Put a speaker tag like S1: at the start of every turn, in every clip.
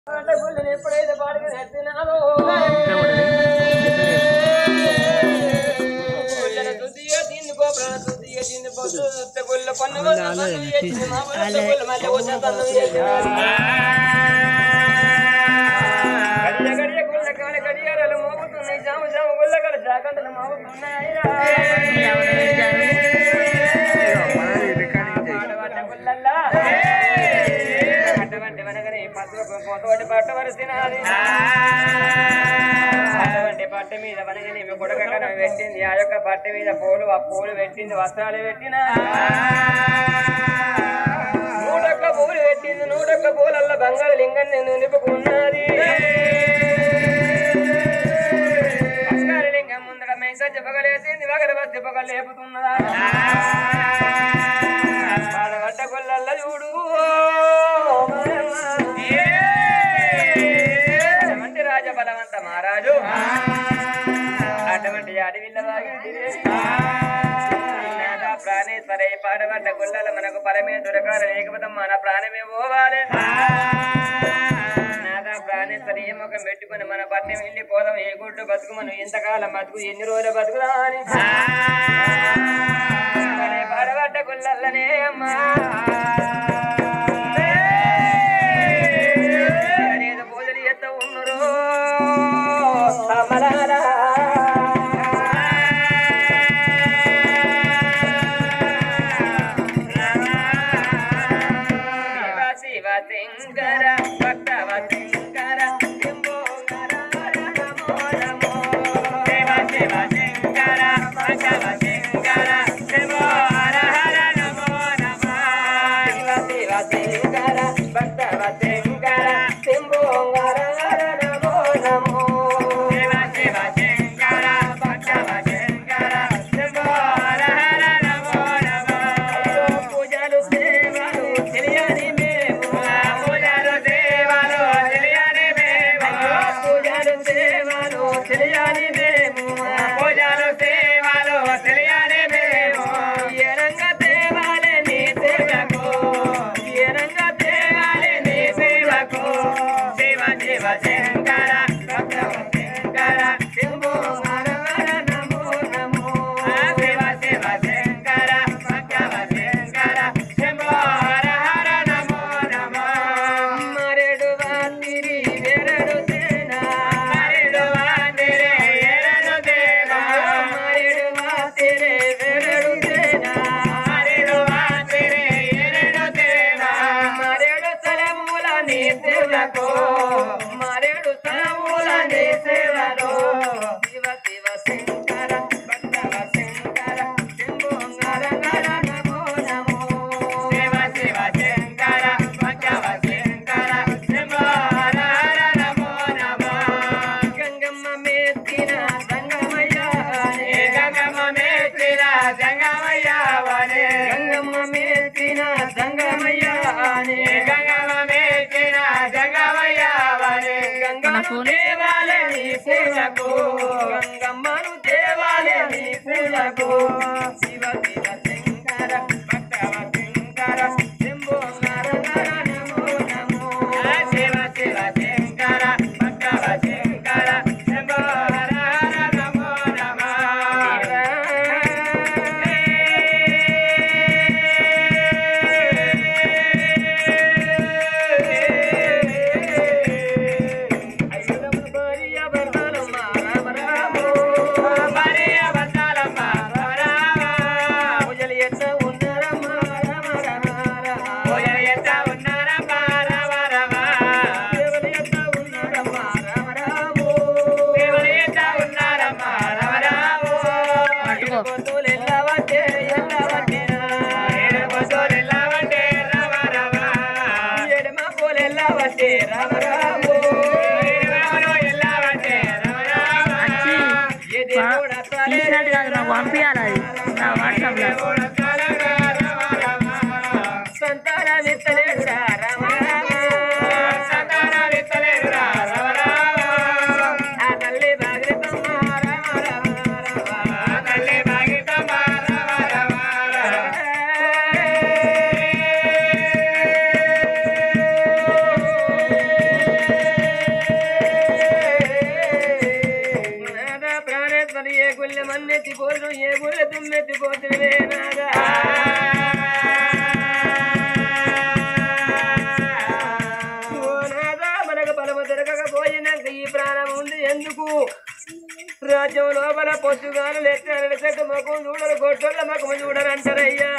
S1: ఎప్పుడైతే పాడుకు ఎత్తినాను దీన్ని గోపురం శుద్ధిగా దీన్ని పొద్దు గుళ్ళ కొన్న గడియ గుళ్ళ కాడ గడియారాలు మోగుతున్నాయి జాము జాము గుళ్ళ కాడ జాగంటలు మోగుతున్నాయి గుళ్ళల్లా అటువంటి వనగని పట్టుకోటి పట్ట వరిసినది అటువంటి పట్ట మీద వనగని కొడక కనం పెట్టింది ఆ యొక్క పట్ట మీద పూలు ఆ పూలు పెట్టింది వస్త్రాలు పెట్టిన నూటొక్క పూలు పెట్టింది నూటొక్క పూలల్ల బంగారు లింగాన్ని నిలుపుకున్నది బంగారు లింగం ముందర మైస చెప్పగలేసింది వగర వస్తే పొగలు లేపుతున్నదా పాడగట్ట కొల్లల్ల చూడు అటువంటి రాజ బలవంత మహారాజు అటువంటి అడవిల్ల ప్రాణేశ్వర పాడగట్ట కొల్లల మనకు పరమే దొరకాలి లేకపోతే మన ప్రాణమే పోవాలి నాదా ప్రాణేశ్వర ఏ ముఖం పెట్టుకుని మన పట్నం వెళ్ళిపోదాం ఏ గుడ్డు బతుకు మనం ఎంతకాలం బతుకు ఎన్ని రోజులు బతుకుదా అని పాడగట్ట కొల్లనే అమ్మా పూజలు ఎత్త ఉన్నరు శివ శంకర భక్తవ శంకర శంభోగర నమో నమో శివ శివ శంకర భక్తవ శంకర శంభోగర నమో నమో శివ శివ శంకర భక్తవ శంకర శంభోగర నమో నమో శివ శివ శంకర భక్తవ శంకర శంభోగర నమో నమో పూజలు సేవలు తెలియని మేము పూజలు సేవలు తెలియని మేము పూజలు సేవలు తెలియని మేము పూజలు సేవలు తెలియని మేము ఏ రంగ దేవాలే నీ సేవకు ఏ రంగ దేవాలే నీ సేవకు శివ శివ శంకర భక్తవ శంకర శంభోగర నమో నమో శివ శివ శంకర భక్తవ శంకర శంభోగర నమో నమో మరెడు వాతిరి వెరడు సేన మరెడు వాతిరి వెరడు సేన మరెడు వాతిరి వెరడు సేన మరెడు వాతిరి వెరడు సేన మరెడు తలముల నీ సేవకు మరెడు తలముల నీ సేవలో శివ శివ శంకర భక్తవ శంకర శంభోగర నమో నమో శివ శివ శంకర భక్తవ శంకర శంభోగర నమో నమో గంగమ్మ మెత్తిన సంగమయ్యవనే గంగమ్మ మెత్తిన సంగమయ్యవనే గంగమ్మ మెత్తిన సంగమయ్యవనే గంగమ్మ మెత్తిన సంగమయ్యవనే గంగమ్మను దేవాలే నీ పూజకు గంగమ్మను దేవాలే నీ పూజకు శివ శివ శంకర భక్తవ శంకర శంభోగర నమో నమో శివ శివ శంకర భక్తవ శంకర శంభోగర నమో నమో అయ్యమ్మ భార్య భర్తలమ్మ రామ రామ భార్య భర్తలమ్మ రామ రామ పూజలు ఎత్త ఉన్నారమ్మ రామ రామ పూజలు ఎత్త ఉన్నారమ్మ రామ రామ దేవులు ఎత్త ఉన్నారమ్మ రామ రామ దేవులు ఎత్త ఉన్నారమ్మ రామ రామ పొద్దులు ఎల్లవట్టే పొద్దులు ఎల్లవట్టే రామ రామ ఎడమ పూలు ఎల్లవట్టే రామ రామ ఎల్లవట్టే రామ రామ ఏ దేవుడు
S2: తీసినట్టు కాదు నాకు పంపించాలి అది నా వాట్సాప్లో
S1: సంతాన విత్తలేడురా రామ రామ సంతాన విత్తలేడురా రామ రామ ఆ తల్లి భాగ్యతమ్మ రామ రామ ఆ తల్లి భాగ్యతమ్మ రామ రామ మెత్తిపోతున్నవే నాదా మనకు బలము దొరకకపోయినాక ఈ ప్రాణం ఉంది ఎందుకు రాజ్యం లోపల పొద్దుగాలు లెక్కలు చెట్టు మకం చూడరు గొడ్డోళ్ళ మకము చూడరు అంటారయ్యా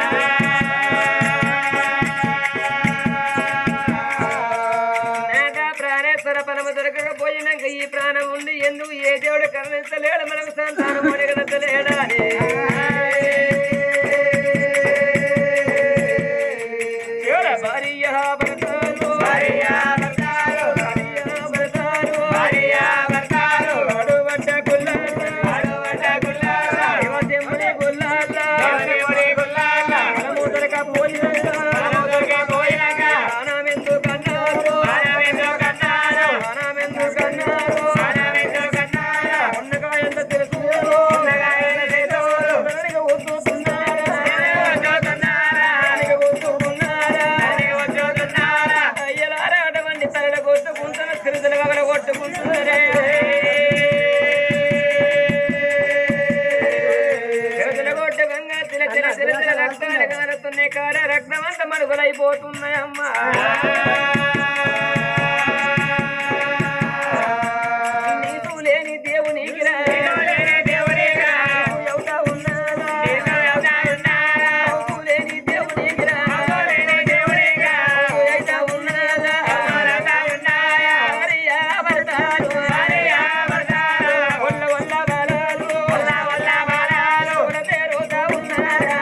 S1: నాగా ప్రాణేశ్వర బలము దొరకకపోయినాక ఈ ప్రాణం ఉంది ఎందుకు ఏ దేవుడు కరుణించలేడు మనకు సంతానం ఒడిగడతలేడా భార్య భర్తలు రక్తమంతా మడుగులైపోతున్నాయమ్మా నీకు లేని దేవునికి ఎవతా ఉన్నాడా లేని దేవునికి అవుతా ఉన్నాడా వల్ల వల్ల బలాలు పేరుతా ఉన్నాడా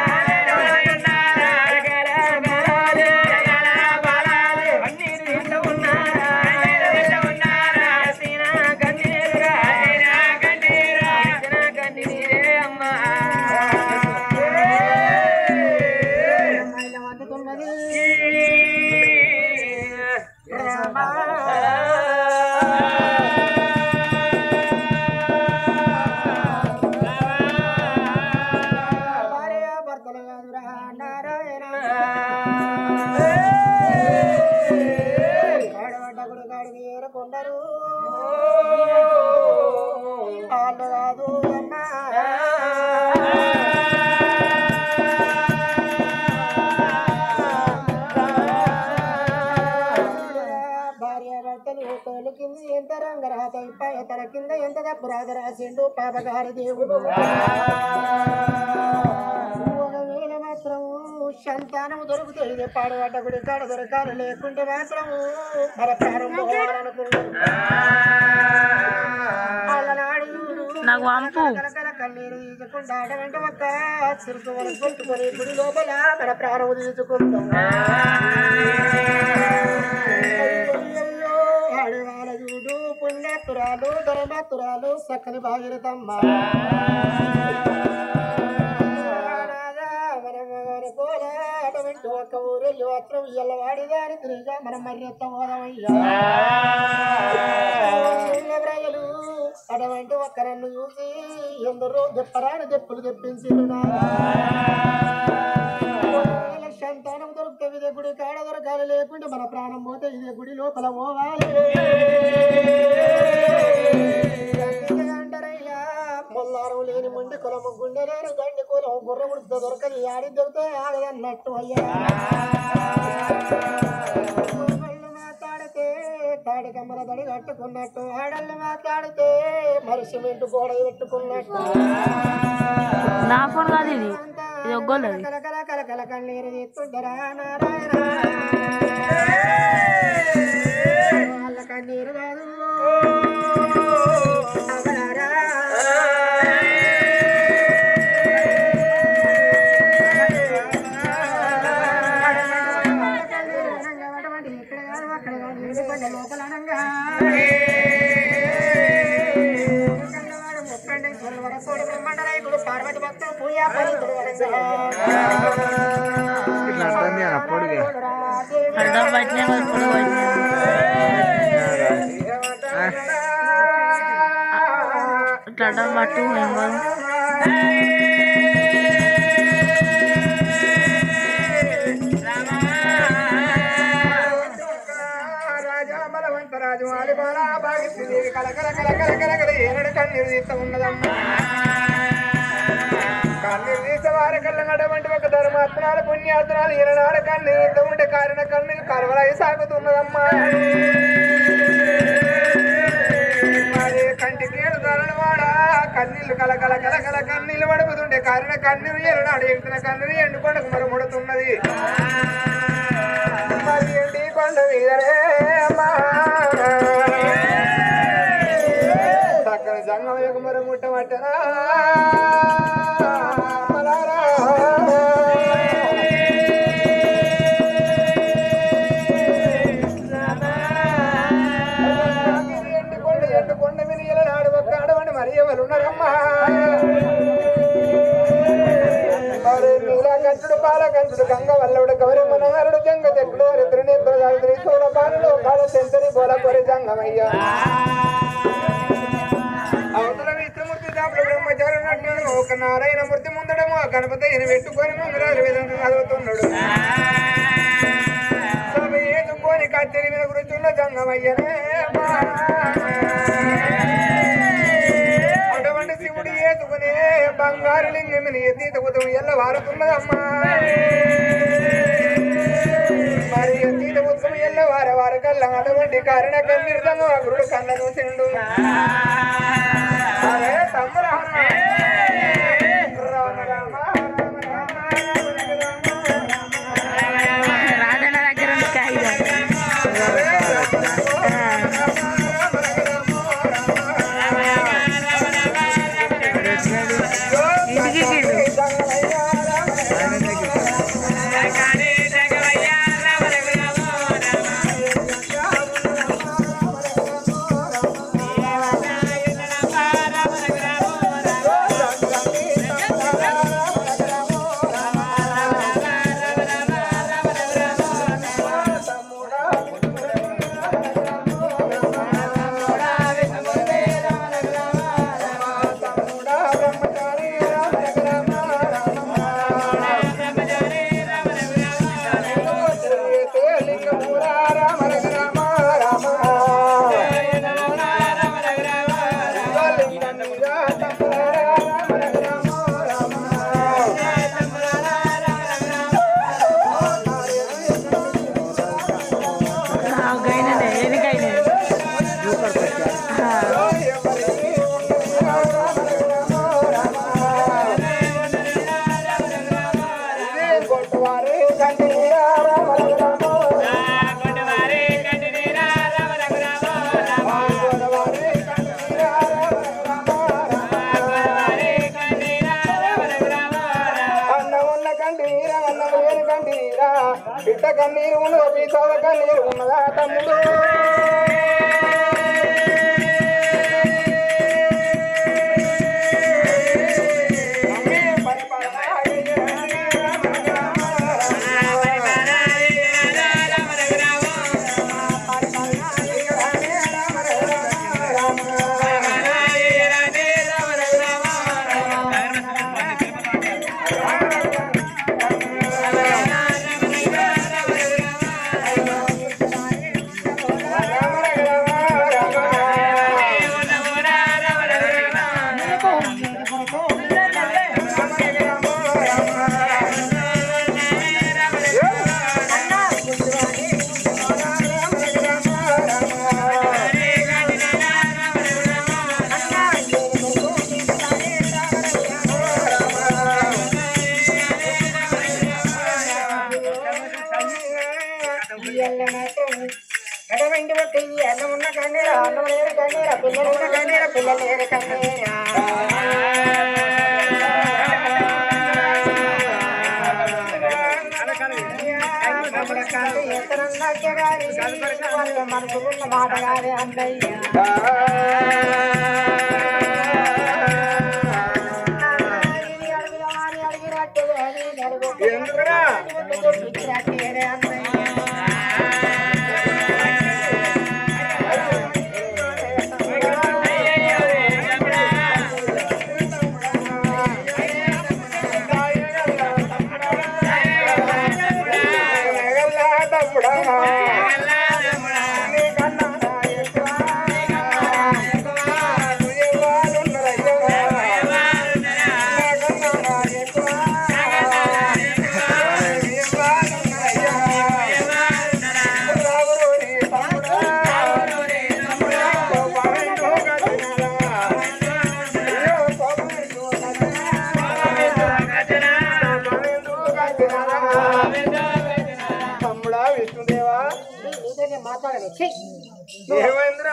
S1: ఎంత రంగరాత తన కింద ఎంత పురాధ రాసిండు పాపగారి దేవుడు ఒకవేళ మాత్రం సంతానం దొరుకుతుంది పాడుబడ్డ గుడి కాడ దొరకాలి లేకుంటే మాత్రం మన ప్రారంభం కన్నీరు తీసుకుంటా వెంట ఒక్క చిరుకు కొట్టుకొని గుడి లోపల మన ప్రారంభం తీసుకుంటాం చూడు పుణ్యాతురాలు ధర్మాతురాలు సక్కని భాగీరథమ్మ అటువంటి ఒక ఊరెళ్ళి మాత్రం ఇళ్ళ వాడిదాని తిరిగా మనం మర్యాద పోదామయ్యా ప్రజలు అటువంటి ఒక్కరన్ను చూసి ఎందరో దెప్పరాని దెప్పులు తెప్పించారు సంతానం దొరికితే ఇదే గుడి కాడ దొరకాలి లేకుంటే మన ప్రాణం పోతే ఇదే గుడి లోపల పోవాలి అంటారయ్యా మొల్లారం లేని ముండి కులము గుండె లేని గండి కులం గుర్ర ఉడితే దొరకదు ఆడి దొరికితే ఆడదన్నట్టు అయ్యా మాట్లాడితే తాడి కమ్మర దడి కట్టుకున్నట్టు ఆడల్ని మాట్లాడితే మరి సిమెంట్ గోడ పెట్టుకున్నట్టు
S2: నా ఫోన్ కాదు ఇది
S1: కలకల కన్నీరు తీస్తుండరా నారాయణ వాళ్ళ కన్నీరు కాదు లోపల బ్రహ్మండరాయుడు పార్వతి భక్తులు పూజా ఫలితుడు
S2: పట్టు
S1: రాజు ఆలిబాల భాగిస్తుంది కలకల కలకల కలకల ఏనడు కన్నీరు తీస్తా ఉన్నదమ్మా
S3: కన్నీరు తీసేవారి కళ్ళంగటువంటి ఒక ధర్మాత్మనాలు పుణ్యాత్మనాలు ఈనాడు కన్నీరు యుద్ధం ఉంటే కారిన కన్నీరు కరువలై సాగుతున్నదమ్మా మరి కంటికి ఏడుదలను వాడా కన్నీళ్లు కలకల కలకల కన్నీళ్లు పడుపుతుండే కారిన కన్నీరు ఈనాడు ఎక్కిన కన్నీరు ఎండుకొండకు మరి ముడుతున్నది మరి ఎండి కొండ మీదరే అమ్మా చక్కని సంగం మరి ముట్టమట్టనా ఎండుకొండ మీద నాడు ఒక్క ఆడవండి మరి ఎవరు ఉన్నారమ్మా నీలకంఠుడు బాలకంఠుడు గంగ వల్లవుడు గౌరి మనోహరుడు జంగ చెట్లు రుద్రుని ప్రజాద్రి చూడ బాలుడు కాల సెంచరి బోల కొరి జంగమయ్య అవతల విష్ణుమూర్తి దాపుడు బ్రహ్మచారి నటుడు ఒక నారాయణ మూర్తి ముందడము గణపతి ఈయన పెట్టుకొని మంగళారు విధంగా చదువుతున్నాడు సభ ఏదుకొని కచ్చరి మీద కూర్చున్న జంగమయ్యనే అటువంటి శివుడు ఏతుకునే బంగారు లింగమిని ఎత్తితగుతం ఎల్ల వారుతున్నదమ్మా మరి ఎత్తితగుతం ఎల్ల వార కళ్ళ అటువంటి కారణ కన్నీర్దంగా గురుడు కళ్ళ చూసిండు అరే తమ్ముడు
S2: రాజన్న దగ్గర బిడ్డ కన్నీరు ఉన్నదో పీసాల కన్నీరు ఉన్నదా తమ్ముడు మనసుకున్న మాటగానే అన్నయ్య
S3: ఏమైందిరా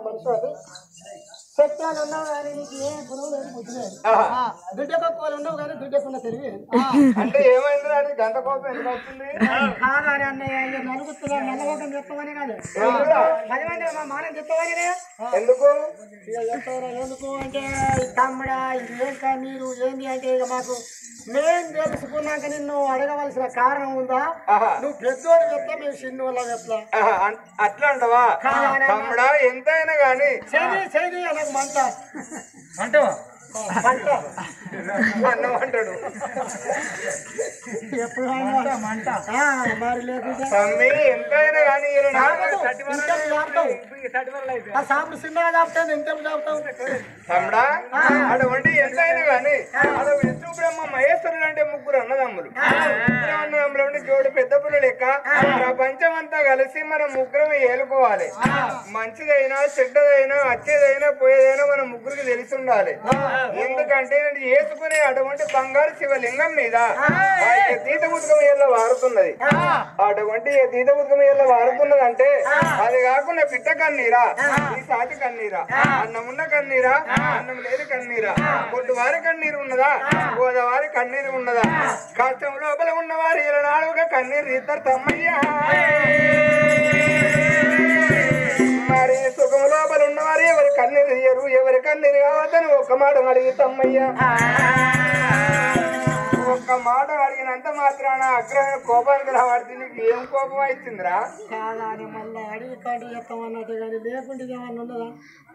S4: సత్యాలు ఉన్నావు కానీ నీకు ఏ గురువు లేదు బుద్ధి లేదు దుడ్డకు కోలు ఉండవు కానీ దుడ్డకున్న తెలివి
S3: అంటే ఏమైందిరా అని గంట కోపం ఎందుకు వస్తుంది
S4: కాదని అన్నయ్య నలుగుతున్నా నల్లగొట్టం చెప్తామని కాదు 10 మంది మా మానం చెప్తామని
S3: ఎందుకు
S4: ఎందుకు అంటే తమ్ముడా ఇంకా మీరు ఏంటి అంటే ఇక మాకు మేం తెలుసుకున్నాక నిన్ను అడగవలసిన కారణం ఉందా నువ్వు పెద్దోడు చెప్తా మేము చిన్న వాళ్ళ చెప్తా
S3: అట్లా అంటవా తమ్ముడా ఎంతైనా గాని
S4: చేది అనకు మంట
S1: అంటావా
S3: అన్నం అంటాడు
S4: ఎప్పుడు మరి లేకుండా
S3: తమ్మి ఎంతైనా గాని
S4: సాపుడు చిన్నగా చాపుతాను ఎంతకు చాపుతావు
S3: తమ్ముడా అటువంటి ఎంతైనా గాని అదో విష్ణు బ్రహ్మ మహేశ్వరుడు అంటే ముగ్గురు అన్నదమ్ములు అన్నదమ్ములు జోడు పెద్ద పుల్ల లెక్క ప్రపంచం అంతా కలిసి మనం ముగ్గురం ఏలుకోవాలి మంచిదైనా చెడ్డదైనా వచ్చేదైనా పోయేదైనా మనం ముగ్గురికి తెలిసి ఉండాలి ఎందుకంటే వేసుకునే అటువంటి బంగారు శివలింగం మీద తీత ఉదకం ఏళ్ళ వారుతున్నది అటువంటి తీత ఉదకం ఏళ్ళ వారుతున్నది అంటే అది కాకుండా పిట్ట కన్నీరా ఈ సాటి కన్నీరా అన్నం ఉన్న కన్నీరా అన్నం లేని కన్నీరా పొద్దువారి కన్నీరు ఉన్నదా గోదావరి కన్నీరు ఉన్నదా కష్టం లోపల ఉన్నవారు ఇరనాడుగా కన్నీరు ఇద్దరు తమ్మయ్యా మరి సుఖం లోపల ఉన్నవారు ఎవరి కన్నీరు తీయరు ఎవరి కన్నీరు కావద్దని ఒక్క మాట అడిగి తమ్మయ్యా ఒక్క మాట అడిగినంత మాత్రాన అగ్రహం కోపానికి రావాడితే నీకు ఏం కోపం అవుతుందిరా
S4: కాదా అని మళ్ళీ అడిగి కాడి చెప్తామన్నట్టు కానీ లేకుండా ఏమన్నా ఉన్నదా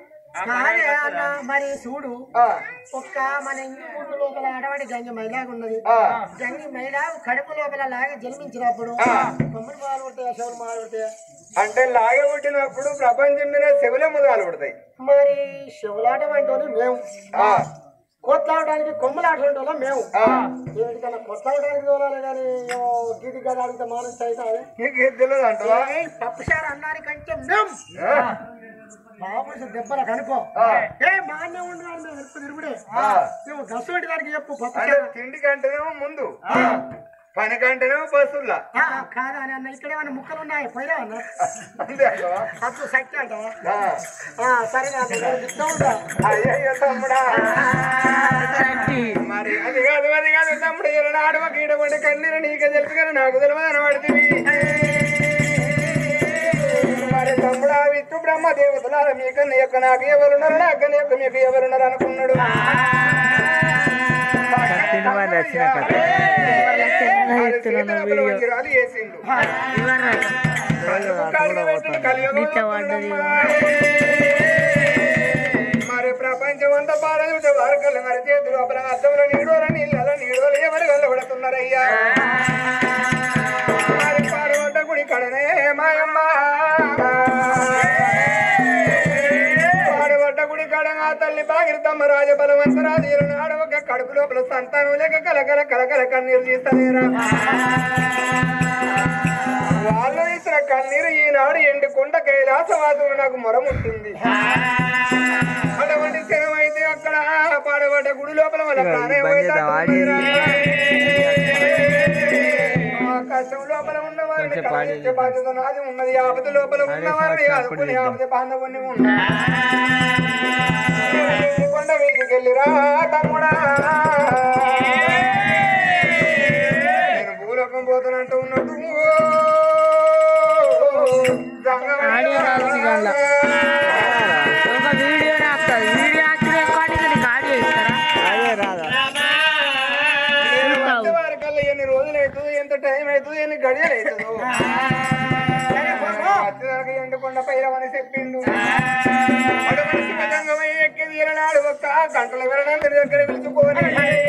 S4: మరి చూడు ఒక్క మన ఇంటి ముందు లోపల అడవాడి గంగి మైలాగా ఉన్నది గంగి మైలా కడుపు లోపల లాగా జన్మించినప్పుడు కొమ్మలు మొదలు పడతాయా చెవులు మొదలు పడతాయా
S3: అంటే లాగే పుట్టినప్పుడు ప్రపంచం మీద చెవులే మొదలు పడతాయి
S4: మరి చెవులాట అంటే మేము కొట్లాడడానికి కొమ్మలాట మేము ఏమిటికన్నా కొట్లాడడానికి చూడాలి కానీ గీతి కదా అడిగితే మానసు అయితే
S3: నీకేం తెలియదు అంటవా
S4: పప్పుసారి అన్నాని కంటే మేము బాబు దెబ్బల కనుకో ఏ మాన్యం ఉండాలి మేము ఎప్పుడు తిరుగుడే నువ్వు గసోటి దానికి చెప్పు
S3: తిండి కంటేనేమో ముందు పని కంటేనేమో బస్సుల్లా
S4: కాదా అని అన్న ఇక్కడ ఏమైనా ముక్కలు ఉన్నాయి పోయినా అన్న
S3: అంతే అంటవా
S4: అప్పుడు సత్య అంటవా సరేనా
S3: అయ్యో తమ్ముడా మరి అది కాదు తమ్ముడు నాడవ గీడబడి కన్నీరు నీకే తెలుసు కానీ నాకు తెలియదు అనబడుతుంది మరి తమ్ముడా విష్ణు బ్రహ్మ దేవతల మీకన్నా యొక్క నాకు ఎవరున్నారు నాకన్నా యొక్క మీకు ఎవరున్నారు అనుకున్నాడు వేసిండు మరి ప్రపంచం అంతా పారదు వారకలు మరి చేతులు లోపల అర్థంలో నీడోల నీళ్ళ నీడోలు ఎవరు వెళ్ళబడుతున్నారయ్యా మరి పాడబడ్డ గుడి కడనే మాయమ్మ పాడబడ్డ గుడి కడగా తల్లి బాగిరితమ్మ రాజబలవంతరాజు ఆడవక కడుపు లోపల సంతానం లేక కలకల కలకల కన్నీరు తీస్తలేరా వాళ్ళు ఇచ్చిన కన్నీరు ఈనాడు ఎండుకొండ కైలాసవాసులు నాకు మొరముట్టింది అటువంటి శరం అయితే అక్కడ పాడబడ్డ గుడి లోపల వాళ్ళ ప్రాణం కష్టం లోపల ఉన్న వారిని బాధ్యత నాది ఉన్నది ఆపద లోపల ఉన్న వారిని ఆదుకుని ఆపద బాంధవుని ఉన్నా కొండ వీధికెళ్ళిరా తమ్ముడా నేను భూలోకం పోతానంటూ ఉన్నట్టు వారికల్లా ఎన్ని రోజులు అవుతుంది ఎంత టైం అవుతుంది ఎన్ని గడియలు అవుతుందో వచ్చేదాకా ఎండుకొండ పైరవని చెప్పిండు అటువంటి శివజంగమై ఎక్కి వీరనాడు ఒక్క గంటల వినడానికి దగ్గర పిలుచుకొని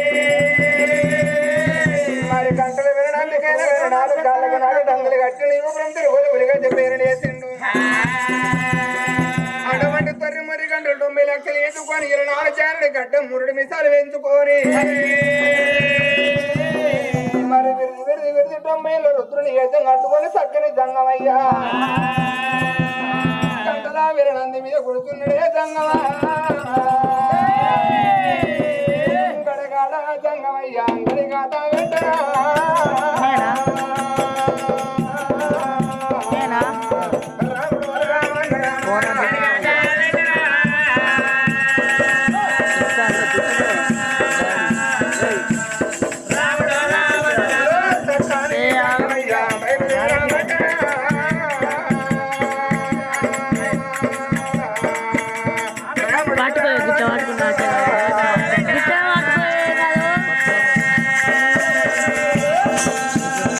S3: మరి గంటల వినడానికైనా వినడాలు కాళ్ళకు నాడు దంగలు కట్టి నీవు బ్రంతులు ఒలిగా చెప్పేరు వేసిండు అటువంటి తొర్రి మరి గంటలు 90 లక్షలు వేసుకొని 24 చారుడు గడ్డ 3 మిసాలు వేయించుకొని మరి విడిది 90 రుద్రుని యజం కట్టుకొని చక్కని జంగమయ్యా గంటలా విరణంది మీద కొడుతున్నాడే జంగమా